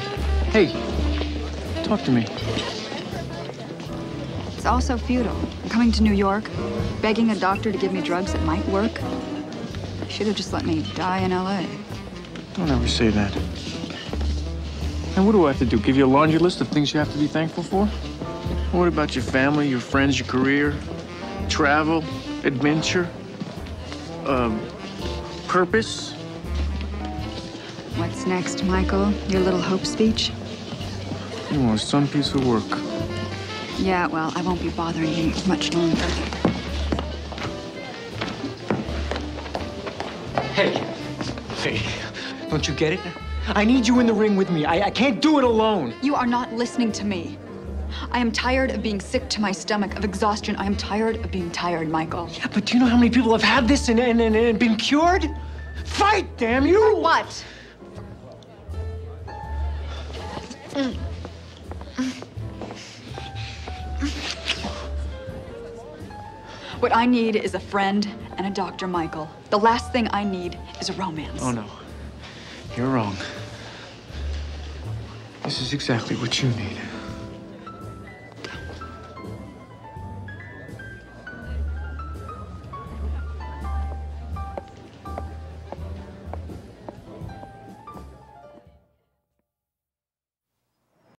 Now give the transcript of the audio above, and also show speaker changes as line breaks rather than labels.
Hey, talk to me.
It's all so futile. I'm coming to New York, begging a doctor to give me drugs that might work. Should have just let me die in LA.
Don't ever say that. And what do I have to do? Give you a laundry list of things you have to be thankful for? What about your family, your friends, your career, travel, adventure, purpose?
What's next, Michael? Your little hope speech?
You want some piece of work.
Yeah, well, I won't be bothering you much longer.
Hey, don't you get it? I need you in the ring with me. I can't do it alone.
You are not listening to me. I am tired of being sick to my stomach, of exhaustion. I am tired of being tired, Michael.
Yeah, but do you know how many people have had this and been cured? Fight, damn you!
For what? What I need is a friend and a doctor, Michael. The last thing I need is a romance.
Oh, no. You're wrong. This is exactly what you need.